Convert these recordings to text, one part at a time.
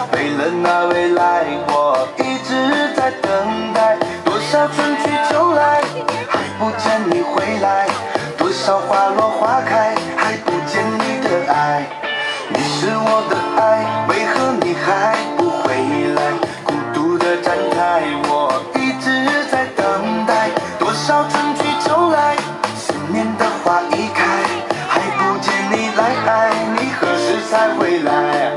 为了那未来，我一直在等待。多少春去秋来，还不见你回来；多少花落花开，还不见你的爱。你是我的爱，为何你还不回来？孤独的站台，我一直在等待。多少春去秋来，思念的花一开，还不见你来爱，你何时才回来？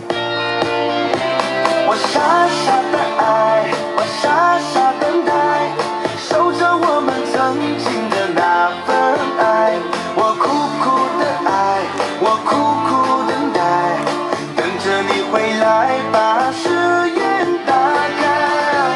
我傻傻的爱，我傻傻等待，守着我们曾经的那份爱。我苦苦的爱，我苦苦等待，等着你回来把誓言打开。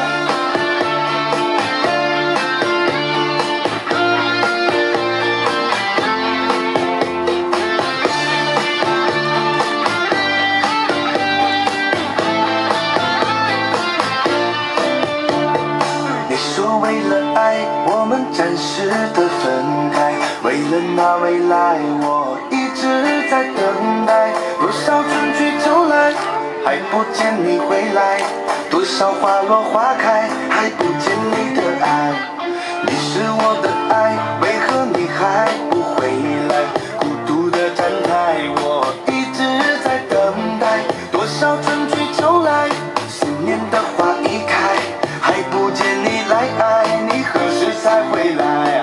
你说为了爱，我们暂时的分开，为了那未来，我一直在等待。多少春去秋来，还不见你回来；多少花落花开，还不见你的爱。你是我的爱，为何你还不回来？孤独的站台，我一直在等待。多少春去秋来，思念的花一开，还不见你来爱，你何时才回来？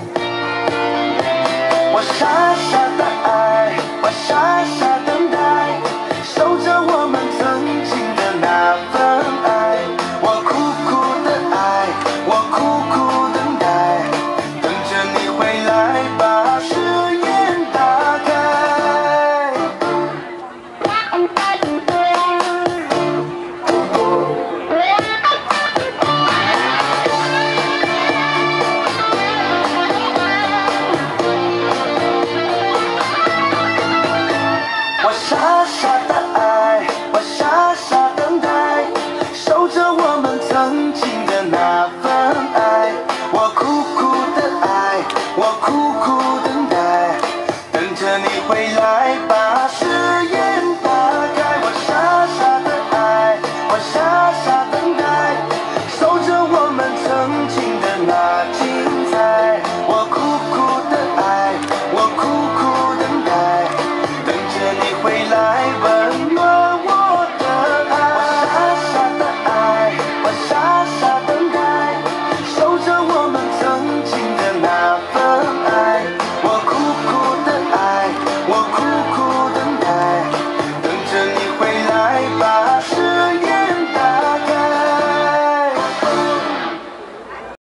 我傻傻的爱，我傻傻等待，守着我们曾经的那份爱。我苦苦的爱，我苦苦等待，等着你回来把誓言打开。我傻傻的爱，我傻傻等待，守着我们曾经的那份爱。我苦苦的爱，我苦苦等待，等着你回来。